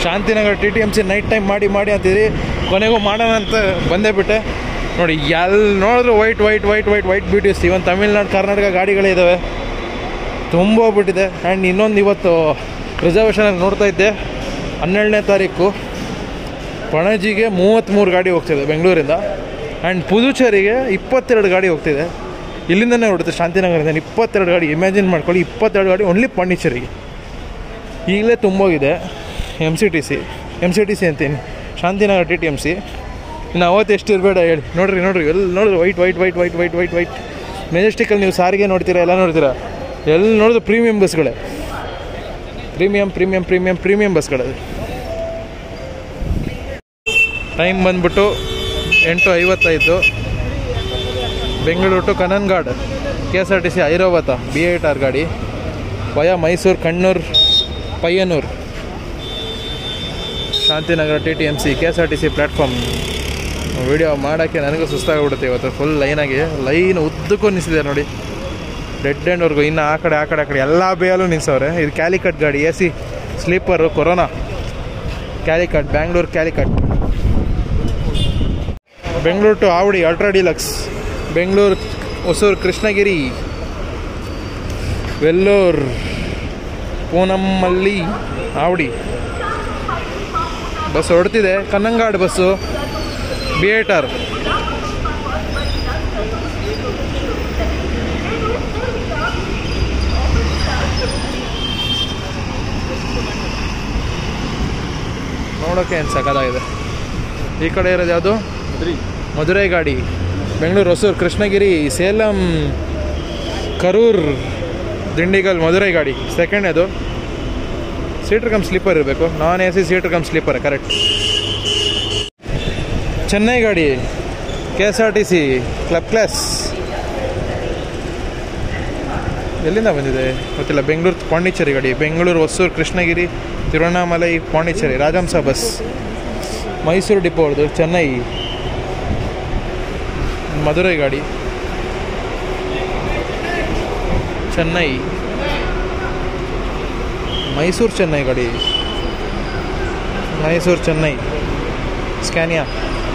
Shantinagar TTMC night time ಮಾಡಿ ಅಂತಿದ್ರಿ, ಕೊನೆಗೂ ಮಾಡೋಣ ಅಂತ ಬಂದೇ ಬಿಟ್ಟೆ. ನೋಡಿ ಎಲ್ಲಿ ನೋಡಿದ್ರು white beauties. Even Tamil Nadu Karnataka ಗಾಡಿಗಳೇ ಇದ್ದಾವೆ, ತುಂಬ ಹೋಗ್ಬಿಟ್ಟಿದೆ. ಆ್ಯಂಡ್ ಇನ್ನೊಂದು ಇವತ್ತು ರಿಸರ್ವೇಷನಲ್ಲಿ ನೋಡ್ತಾ ಇದ್ದೆ, 12ನೇ ತಾರೀಕು ಪಣಜಿಗೆ 33 ಗಾಡಿ ಹೋಗ್ತಿದೆ ಬೆಂಗಳೂರಿಂದ. ಆ್ಯಂಡ್ ಪುದುಚೇರಿಗೆ 22 ಗಾಡಿ ಹೋಗ್ತಿದೆ. ಇಲ್ಲಿಂದನೇ ಹೊಡುತ್ತೆ ಶಾಂತಿನಗರದಿಂದ 22 ಗಾಡಿ. ಇಮ್ಯಾಜಿನ್ ಮಾಡ್ಕೊಳ್ಳಿ, 22 ಗಾಡಿ ಓನ್ಲಿ ಪಾಂಡಿಚೇರಿಗೆ. ಈಗಲೇ ತುಂಬೋಗಿದೆ MCTC ಅಂತೀನಿ, ಶಾಂತಿನಗರ TTMC. ಇನ್ನು ಅವತ್ತು ಎಷ್ಟು ಇರಬೇಡ ಹೇಳಿ. ನೋಡ್ರಿ ಎಲ್ಲಿ ನೋಡಿದ್ರು ವೈಟ್. ಮೆಜೆಸ್ಟಿಕಲ್ಲಿ ನೀವು ಸಾರಿಗೆ ನೋಡ್ತೀರಾ, ಎಲ್ಲ ನೋಡ್ತೀರಾ, ಎಲ್ಲಿ ನೋಡಿದ್ರು ಪ್ರೀಮಿಯಂ ಬಸ್ಗಳೇ, ಪ್ರೀಮಿಯಂ ಬಸ್ಗಳೇ. ಟೈಮ್ ಬಂದ್ಬಿಟ್ಟು 8:55. Bengaluru to Kanhangad KSRTC Airavat B8R ಗಾಡಿ via Mysuru, Kannur, Payyanur, Shantinagar TTMC KSRTC platform. Video ಮಾಡೋಕ್ಕೆ ನನಗೂ ಸುಸ್ತಾಗಿಬಿಡುತ್ತೆ ಇವತ್ತು. ಫುಲ್ ಲೈನ್ ಉದ್ದಕ್ಕೂ ನಿಲ್ಲಿಸಿದೆ ನೋಡಿ, ಡೆಡ್ ಎಂಡ್ವರೆಗೂ. ಇನ್ನು ಆ ಕಡೆ ಎಲ್ಲ ಬೇಯಲ್ಲೂ ನಿಲ್ಲಿಸವ್ರೆ. ಇದು ಕ್ಯಾಲಿಕಟ್ ಗಾಡಿ, AC sleeper, corona Calicut, Bangalore Calicut. Bengaluru to Avadi ultra deluxe, Bengaluru Hosur, Krishnagiri, Vellore, Poonamallee, Avadi bus ಹೊಡ್ತಿದೆ. Kanhangad bus B8R. ನೋಡೋಕ್ಕೆ ಏನು ಸಖತ್ತಾಗಿದೆ. ಈ ಕಡೆ ಇರೋದು ಯಾವುದು? ಮಧುರೈ ಗಾಡಿ, ಬೆಂಗಳೂರು ಹೊಸೂರು, ಕೃಷ್ಣಗಿರಿ, ಸೇಲಂ, ಕರೂರ್, ದಿಂಡಿಗಲ್, ಮಧುರೈ ಗಾಡಿ. ಸೆಕೆಂಡ್ ಅದು ಸೀಟರ್ ಕಮ್ ಸ್ಲೀಪರ್ ಇರಬೇಕು, non AC seater cum sleeper, correct. Chennai ಗಾಡಿ KSRTC ಕ್ಲಬ್ ಕ್ಲಾಸ್. ಎಲ್ಲಿಂದ ಬಂದಿದೆ ಗೊತ್ತಿಲ್ಲ. ಬೆಂಗಳೂರು ಪಾಂಡಿಚೇರಿ ಗಾಡಿ, ಬೆಂಗಳೂರು ಹೊಸೂರು, ಕೃಷ್ಣಗಿರಿ, ತಿರುವಣ್ಣಾಮಲೈ, ಪಾಂಡಿಚೇರಿ, ರಾಜಹಂಸ ಬಸ್. ಮೈಸೂರು ಡಿಪೋ ಅವ್ರದ್ದು, ಚೆನ್ನೈ, ಮಧುರೈ ಗಾಡಿ, ಚೆನ್ನೈ, ಮೈಸೂರು ಚೆನ್ನೈ ಗಾಡಿ, ಮೈಸೂರು-ಚೆನ್ನೈ, ಸ್ಕ್ಯಾನಿಯಾ.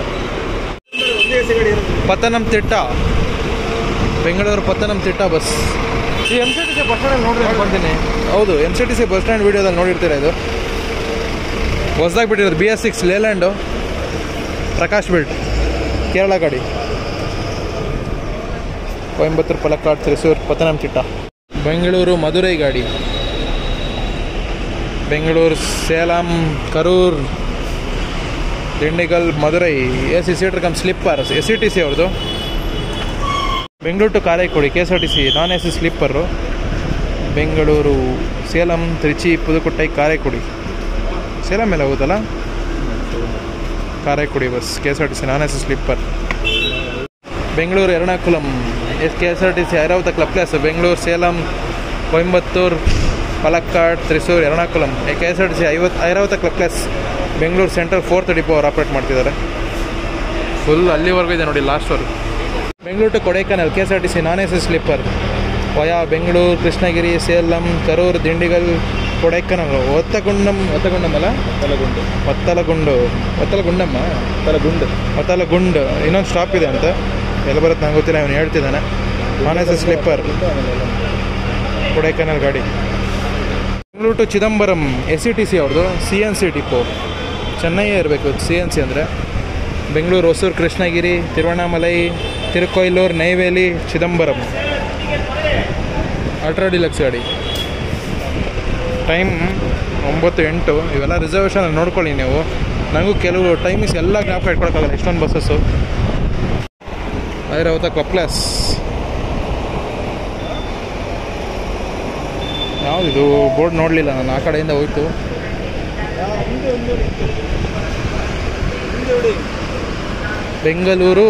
ಪತ್ತನಂತಿಟ್ಟ, ಬೆಂಗಳೂರು ಪತ್ತನಂತಿಟ್ಟ ಬಸ್. ಈ MCTC ಬಸ್ ಸ್ಟ್ಯಾಂಡಲ್ಲಿ ನೋಡ್ರಿ ಅನ್ಕೊಂತೀನಿ. ಹೌದು, MCTC ಬಸ್ ಸ್ಟ್ಯಾಂಡ್ ವೀಡಿಯೋದಲ್ಲಿ ನೋಡಿರ್ತೀರ. ಇದು ಹೊಸದಾಗಿ ಬಿಟ್ಟಿರೋದು BS6 Leyland, Prakash built, Kerala ಗಾಡಿ. ಕೊಯಂಬತ್ತೂರು, ಪಲಕ್ಕಾಡ್, ತ್ರಿಸೂರು, ಪತ್ತನಂತಿಟ್ಟ. ಬೆಂಗಳೂರು ಮಧುರೈ ಗಾಡಿ, Bengaluru Salem, Karur, Dindigul, Madurai, AC seater cum sleeper, SCTC ಅವ್ರದ್ದು. Bengaluru to Karaikudi KSRTC non AC sleeper, Bengaluru Salem, Trichy, Pudukkottai, Karaikudi. Salem ಮೇಲೆ ಹೋಗುತ್ತಲ್ಲ, Karaikudi bus KSRTC non AC sleeper. Bengaluru Ernakulam KSRTC Airavat club class, Bengaluru Salem, Coimbatore, Palakkad, Thrissur, Ernakulam KSRTC Airavat club class. Bengaluru central 4th depot ಅವ್ರು ಆಪ್ರೇಟ್ ಮಾಡ್ತಿದ್ದಾರೆ. ಫುಲ್ ಅಲ್ಲಿವರೆಗೂ ಇದೆ ನೋಡಿ, ಲಾಸ್ಟ್ವರೆಗೂ. Bengaluru to Kodaikanal KSRTC non AC sleeper via Bengaluru, Krishnagiri, Salem, Karur, Dindigul, Kodaikanal, Vathalagundu. ಇನ್ನೊಂದು ಸ್ಟಾಪ್ ಇದೆ ಅಂತ, ಎಲ್ಲ ಬರುತ್ತೆ ನಂಗೆ ಗೊತ್ತಿಲ್ಲ, ಇವನು ಹೇಳ್ತಿದ್ದಾನೆ. ನಾನ್ AC ಸ್ಲೀಪರ್ ಕೊಡೈಕನಲ್ ಗಾಡಿ. ಬೆಂಗಳೂರು ಟು ಚಿದಂಬರಂ SCTC ಅವ್ರದ್ದು, CNC ಡಿಪೋ. ಚೆನ್ನೈಯೇ ಇರಬೇಕು CNC ಅಂದರೆ. ಬೆಂಗಳೂರು ಹೊಸೂರು, ಕೃಷ್ಣಗಿರಿ, ತಿರುವಣ್ಣಾಮಲೈ, ತಿರುಕೊಯ್ಲೂರು, ನೈವೇಲಿ, ಚಿದಂಬರಂ. ಅಲ್ಟ್ರಾ ಡಿಲಕ್ಸ್ ಗಾಡಿ. ಟೈಮ್ 9:08. ಇವೆಲ್ಲ ರಿಸರ್ವೇಷನ್ ನೋಡ್ಕೊಳ್ಳಿ ನೀವು. ನನಗೂ ಕೆಲವು ಟೈಮಿಂಗ್ಸ್ ಎಲ್ಲ ಜ್ಞಾಪಕ ಇಟ್ಕೊಳಕ್ಕಾಗಲ್ಲ, ಎಷ್ಟೊಂದು ಬಸ್ಸಸ್ಸು. Airavat club class. ಯಾವುದಿದು ಬೋರ್ಡ್ ನೋಡಲಿಲ್ಲ ನಾನು, ಆ ಕಡೆಯಿಂದ ಹೋಯ್ತು. Bengaluru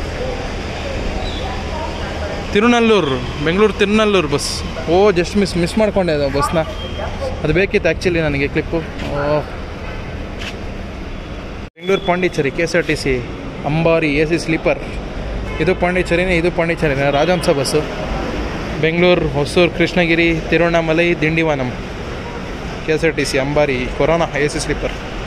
Tirunallur, Bengaluru Tirunallur bus. Just miss ಮಾಡ್ಕೊಂಡೆ ಅದು ಬಸ್ನ. ಅದು ಬೇಕಿತ್ತು ಆ್ಯಕ್ಚುಲಿ ನನಗೆ clip. Bengaluru Pondicherry KSRTC Ambari AC sleeper. ಇದು ಪಾಂಡಿಚೇರಿನೇ, Rajahamsa bus. Bengaluru Hosur, Krishnagiri, Tiruvannamalai, Tindivanam KSRTC Ambari, corona AC sleeper.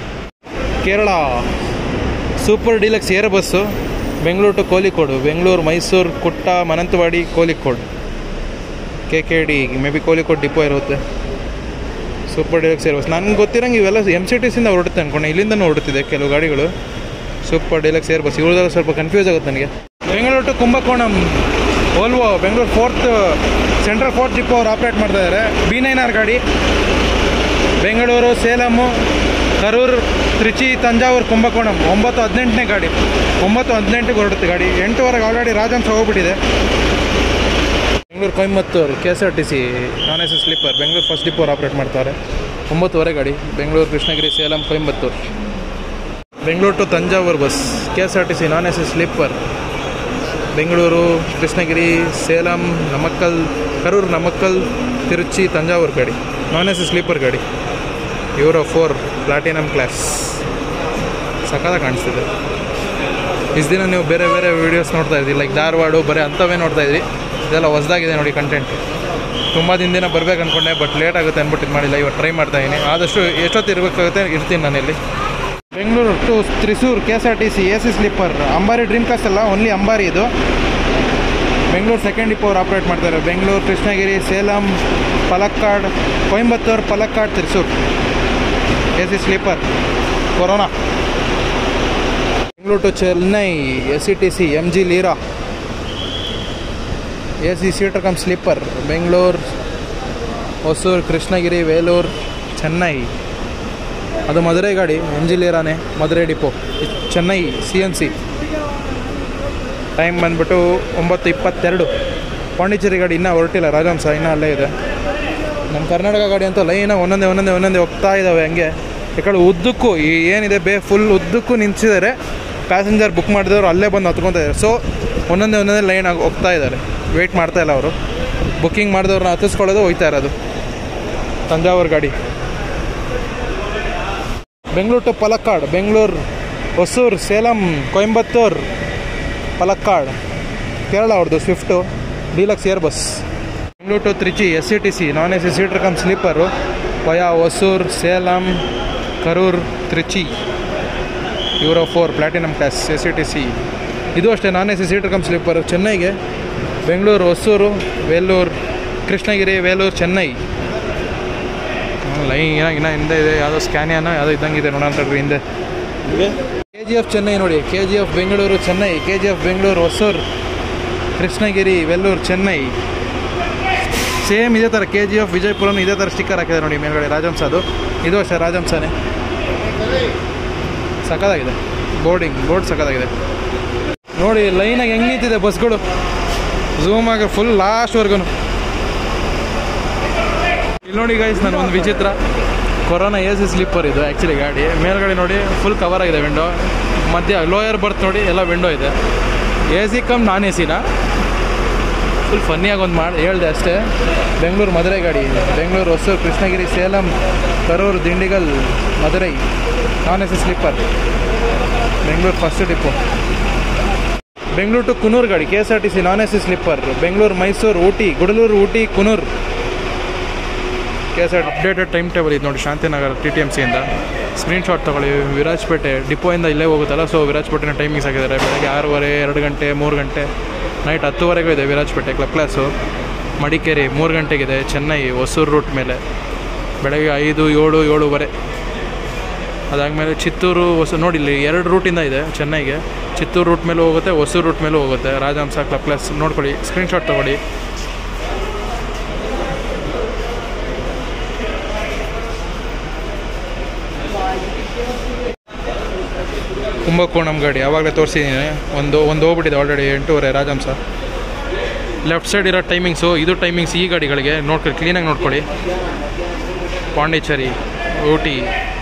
Kerala super deluxe air bus Bengaluru to Kozhikode, Bengaluru Mysuru Kutta Mananthavady Kozhikode, KKD maybe Kozhikode depot ಇರುತ್ತೆ. Super deluxe air bus. ನನಗೆ ಗೊತ್ತಿರಂಗೆ ಇವೆಲ್ಲ MCTಸಿಂದ ಹೊರಡುತ್ತೆ ಅಂದ್ಕೊಂಡೆ, ಇಲ್ಲಿಂದನೂ ಹೊರಡ್ತಿದೆ ಕೆಲವು ಗಾಡಿಗಳು. ಸೂಪರ್ ಡೀಲಕ್ಸ್ ಏರ್ ಬಸ್ ಇವ್ರದೆಲ್ಲ ಸ್ವಲ್ಪ ಕನ್ಫ್ಯೂಸ್ ಆಗುತ್ತೆ ನನಗೆ. Bengaluru to Kumbakonam Volvo Bengaluru central 4th depot ಅವ್ರು ಆಪ್ರೇಟ್ ಮಾಡ್ತಾಯಿದ್ದಾರೆ. B9R ಗಾಡಿ. ಬೆಂಗಳೂರು, ಸೇಲಮು, ಕರೂರು, ತ್ರಿಚಿ, ತಂಜಾವೂರು, ಕುಂಭಕೋಣಂ 9:18ನೇ ಗಾಡಿ. 9:18ಗೆ ಹೊರಡುತ್ತೆ ಗಾಡಿ. 8:00ವರೆಗೆ ಆಲ್ರೆಡಿ ರಾಜಹಂಸ ಹೋಗ್ಬಿಟ್ಟಿದೆ. Bengaluru Coimbatore KSRTC non AC sleeper Bengaluru first depot ಅವ್ರು ಆಪ್ರೇಟ್ ಮಾಡ್ತಾರೆ. 9:00ವರೆ ಗಾಡಿ. Bengaluru, Krishnagiri, Salem, Coimbatore. Bengaluru to Thanjavur bus KSRTC non AC sleeper Bengaluru, Krishnagiri, Salem, Namakkal, Karur, Namakkal, Tiruchi, Thanjavur ಗಾಡಿ. ನಾನ್ AC ಸ್ಲೀಪರ್ ಗಾಡಿ. Euro 4 platinum class. ಸಕ್ಕತ್ತಾಗಿ ಕಾಣಿಸ್ತಿದೆ. ಇಷ್ಟು ದಿನ ನೀವು ಬೇರೆ ಬೇರೆ ವೀಡಿಯೋಸ್ ನೋಡ್ತಾ ಇದ್ರಿ, ಲೈಕ್ ಧಾರವಾಡ ಬರೀ ಅಂಥವೇ ನೋಡ್ತಾ ಇದ್ರಿ. ಇದೆಲ್ಲ ಹೊಸದಾಗಿದೆ ನೋಡಿ ಕಂಟೆಂಟ್. ತುಂಬ ದಿನ ಬರಬೇಕು ಅಂದ್ಕೊಂಡೆ, ಬಟ್ ಲೇಟ್ ಆಗುತ್ತೆ ಅಂದ್ಬಿಟ್ಟು ಇದು ಮಾಡಿಲ್ಲ. ಇವತ್ತು ಟ್ರೈ ಮಾಡ್ತಾಯಿದ್ದೀನಿ. ಆದಷ್ಟು ಎಷ್ಟೊತ್ತು ಇರಬೇಕಾಗುತ್ತೆ ಇರ್ತೀನಿ ನಾನಿಲ್ಲಿ. Bengaluru to Thrissur KSRTC AC sleeper Ambari dream class ಅಲ್ಲ, ಓನ್ಲಿ ಅಂಬಾರಿ ಇದು. ಬೆಂಗಳೂರು ಸೆಕೆಂಡ್ ಡಿಪೋ ಅವ್ರು ಆಪ್ರೇಟ್ ಮಾಡ್ತಾರೆ. Bengaluru, Krishnagiri, Salem, Palakkad, Coimbatore, Palakkad, Thrissur AC sleeper corona. Bengaluru to Chennai SCTC MG ಲೀರಾ AC seater cum sleeper Bengaluru, Hosur, Krishnagiri, Vellore, Chennai. ಅದು ಮಧುರೈ ಗಾಡಿ. MG ಲೀರಾನೇ Madurai depot. Chennai CNC. Time ಬಂದ್ಬಿಟ್ಟು 9:22. ಪಾಂಡಿಚೇರಿ ಗಾಡಿ ಇನ್ನೂ ಹೊರಟಿಲ್ಲ, ರಾಜಹಂಸ ಇನ್ನೂ ಅಲ್ಲೇ ಇದೆ. ನಮ್ಮ ಕರ್ನಾಟಕ ಗಾಡಿ ಅಂತೂ ಲೈನಾಗಿ ಒಂದೊಂದೇ ಹೋಗ್ತಾ ಇದ್ದಾವೆ. ಹಂಗೆ ಈ ಕಡೆ ಉದ್ದಕ್ಕೂ ಏನಿದೆ ಫುಲ್ ಉದ್ದಕ್ಕೂ ನಿಂತಿದ್ದಾರೆ. ಪ್ಯಾಸೆಂಜರ್ ಬುಕ್ ಮಾಡಿದವರು ಅಲ್ಲೇ ಬಂದು ಹತ್ಕೊತಾ ಇದ್ದಾರೆ. ಸೊ ಒಂದೊಂದೇ ಲೈನಾಗಿ ಹೋಗ್ತಾ ಇದ್ದಾರೆ. ವೆಯ್ಟ್ ಮಾಡ್ತಾಯಿಲ್ಲ ಅವರು. ಬುಕ್ಕಿಂಗ್ ಮಾಡಿದವ್ರನ್ನ ಹತ್ತಿಸ್ಕೊಳ್ಳೋದು ಹೋಗ್ತಾ ಇರೋದು. ತಂಜಾವೂರು ಗಾಡಿ. ಬೆಂಗಳೂರು ಟು ಪಲಕ್ಕಾಡ್ ಬೆಂಗಳೂರು, ಹೊಸೂರು, ಸೇಲಂ, ಕೊಯಂಬತ್ತೂರು, ಪಲಕ್ಕಾಡ್ ಕೇರಳ ಅವ್ರದ್ದು swift deluxe air bus. Bengaluru to Trichy SCTC non AC seater cum sleeper via Hosur, Salem, Karur, Trichy. Euro 4 platinum class SCTC. ಇದು ಅಷ್ಟೇ non AC seater cum sleeper ಚೆನ್ನೈಗೆ. ಬೆಂಗಳೂರು, ಹೊಸೂರು, ವೇಲೂರು, ಕೃಷ್ಣಗಿರಿ, ವೇಲೂರು, ಚೆನ್ನೈ. ಲೈನ್ ಹಿಂದೆ ಇದೆ. ಯಾವುದೋ ಸ್ಕ್ಯಾನಿಯಾನ ಯಾವುದೋ ಇದ್ದಂಗಿದೆ ನೋಡೋಣ ಹಿಂದೆ. KGF ಚೆನ್ನೈ ನೋಡಿ. KGF Bengaluru, Chennai. KGF Bengaluru, Hosur, Krishnagiri, Vellore, Chennai. Same ಇದೇ ಥರ KGF ವಿಜಯಪುರನೂ ಇದೇ ಥರ ಸ್ಟಿಕ್ಕರ್ ಹಾಕಿದೆ ನೋಡಿ ಮೇಲ್ಗಡೆ. ರಾಜಹಂಸ ಅದು. ಇದು ಅಷ್ಟೇ ರಾಜಹಂಸನೇ. ಸಕ್ಕತ್ತಾಗಿದೆ. ಬೋರ್ಡ್ ಸಕ್ಕತ್ತಾಗಿದೆ ನೋಡಿ. ಲೈನಾಗಿ ಹೆಂಗೆ ನಿಂತಿದೆ ಬಸ್ಗಳು. ಝೂಮಾಗ ಫುಲ್ ಲಾಸ್ಟ್ವರೆಗೂ. ಇಲ್ಲಿ ನೋಡಿ ಗೈಸ್, ನಾನು ಒಂದು ವಿಚಿತ್ರ ಕೊರೋನಾ AC ಸ್ಲೀಪರ್ ಇದು ಆ್ಯಕ್ಚುಲಿ ಗಾಡಿ. ಮೇಲ್ಗಡೆ ನೋಡಿ ಫುಲ್ ಕವರ್ ಆಗಿದೆ ವಿಂಡೋ. ಮಧ್ಯ ಲೋಯರ್ ಬರ್ತ್ ನೋಡಿ ಎಲ್ಲ ವಿಂಡೋ ಇದೆ. AC ಕಮ್ ನಾನ್ ACನ ಫುಲ್ ಫನ್ನಿಯಾಗಿ ಒಂದು ಹೇಳಿದೆ ಅಷ್ಟೇ. ಬೆಂಗಳೂರು ಮಧುರೈ ಗಾಡಿ. Bengaluru, Hosur, Krishnagiri, Salem, Karur, Dindigul, Madurai non AC sleeper Bengaluru first depot. Bengaluru to Coonoor ಗಾಡಿ KSRTC non AC sleeper Bengaluru, Mysuru, Ooty, Gudalur, Ooty, Kunur KSRTC. Updated time table ಇದು ನೋಡಿ. ಶಾಂತಿನಗರ TTMCಯಿಂದ ಸ್ಕ್ರೀನ್ಶಾಟ್ ತೊಗೊಳ್ಳಿ. ವಿರಾಜಪೇಟೆ ಡಿಪೋಯಿಂದ ಇಲ್ಲೇ ಹೋಗುತ್ತಲ್ಲ, ಸೊ ವಿರಾಜಪೇಟೆನ ಟೈಮಿಂಗ್ಸ್ ಹಾಕಿದ್ದಾರೆ. ಬೆಳಗ್ಗೆ 6:30, 2 ಗಂಟೆ, 3 ಗಂಟೆ, ನೈಟ್ 10:00ವರೆಗೂ ಇದೆ ವಿರಾಜಪೇಟೆ ಕ್ಲಬ್ ಕ್ಲಾಸು. ಮಡಿಕೇರಿ 3 ಗಂಟೆಗಿದೆ. ಚೆನ್ನೈ ಹೊಸೂರು ರೂಟ್ ಮೇಲೆ ಬೆಳಗ್ಗೆ 5, 7, 7:30. ಅದಾದಮೇಲೆ ಚಿತ್ತೂರು, ನೋಡಿ ಇಲ್ಲಿ 2 ರೂಟಿಂದ ಇದೆ ಚೆನ್ನೈಗೆ. ಚಿತ್ತೂರು ರೂಟ್ ಮೇಲೂ ಹೋಗುತ್ತೆ, ಹೊಸೂರು ರೂಟ್ ಮೇಲೂ ಹೋಗುತ್ತೆ. ರಾಜಹಂಸ ಕ್ಲಬ್ ಕ್ಲಾಸ್ ನೋಡ್ಕೊಳ್ಳಿ, ಸ್ಕ್ರೀನ್ಶಾಟ್ ತೊಗೊಳ್ಳಿ. ಕುಂಭಕೋಣಂ ಗಾಡಿ ಆವಾಗಲೇ ತೋರಿಸಿದ್ದೀನಿ. ಒಂದು ಹೋಗ್ಬಿಟ್ಟಿದೆ ಆಲ್ರೆಡಿ 8:30 ರಾಜಹಂಸ. ಲೆಫ್ಟ್ ಸೈಡ್ ಇರೋ ಟೈಮಿಂಗ್ಸು ಇದು ಟೈಮಿಂಗ್ಸ್ ಈ ಗಾಡಿಗಳಿಗೆ ನೋಡ್ಕೊಳ್ಳಿ, ಕ್ಲೀನಾಗಿ ನೋಡ್ಕೊಳ್ಳಿ. ಪಾಂಡಿಚೇರಿ, ಊಟಿ,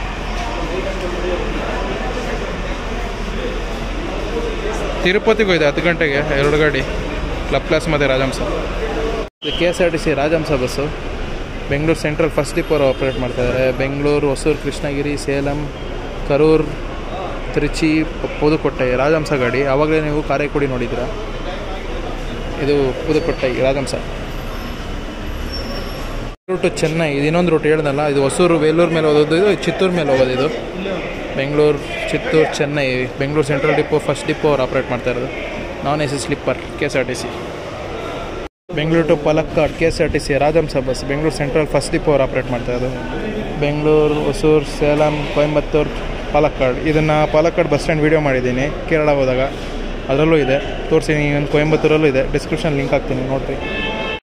ತಿರುಪತಿಗೂ ಇದೆ 10 ಗಂಟೆಗೆ 2 ಗಾಡಿ ಕ್ಲಬ್ ಕ್ಲಾಸ್ ಮತ್ತು ರಾಜಹಂಸ. ಇದು KSRTC Rajahamsa bus. Bengaluru central first depot operate ಮಾಡ್ತಾಯಿದ್ದಾರೆ. ಬೆಂಗಳೂರು, ಹೊಸೂರು, ಕೃಷ್ಣಗಿರಿ, ಸೇಲಂ, ಕರೂರು, ತಿರುಚಿ, ಪುದುಕೊಟ್ಟೈ ರಾಜಹಂಸ ಗಾಡಿ. ಆವಾಗಲೇ ನೀವು ಕಾರೈಕುಡಿ ನೋಡಿದ್ದೀರಾ. ಇದು ಪುದುಕೊಟ್ಟೈ ರಾಜಹಂಸ. ಟು ಚೆನ್ನೈ ಇದು ಇನ್ನೊಂದು ರೂಟ್ ಹೇಳ್ದಲ್ಲ, ಇದು ಹೊಸೂರು ವೇಲೂರು ಮೇಲೆ ಹೋಗೋದು, ಇದು ಚಿತ್ತೂರು ಮೇಲೆ ಹೋಗೋದು. ಇದು Bengaluru, Chittoor, Chennai, Bengaluru central depot first depot ಅವ್ರು ಆಪ್ರೇಟ್ ಮಾಡ್ತಾ ಇರೋದು. Non A C sleeper KSRTC. Bengaluru to Palakkad KSRTC Rajahamsa bus, Bengaluru central first depot ಅವ್ರು ಆಪ್ರೇಟ್ ಮಾಡ್ತಾ ಇರೋದು. ಬೆಂಗಳೂರು, ಹೊಸೂರು, ಸೇಲಂ, ಕೊಯಂಬತ್ತೂರು, ಪಾಲಕ್ಕಾಡ್. ಇದನ್ನು ಪಾಲಕ್ಕಾಡ್ ಬಸ್ ಸ್ಟ್ಯಾಂಡ್ ವೀಡಿಯೋ ಮಾಡಿದ್ದೀನಿ ಕೇರಳ ಹೋದಾಗ, ಅದರಲ್ಲೂ ಇದೆ ತೋರಿಸಿ. ಕೊಯಂಬತ್ತೂರಲ್ಲೂ ಇದೆ, ಡಿಸ್ಕ್ರಿಪ್ಷನ್ ಲಿಂಕ್ ಹಾಕ್ತೀನಿ ನೋಡಿರಿ.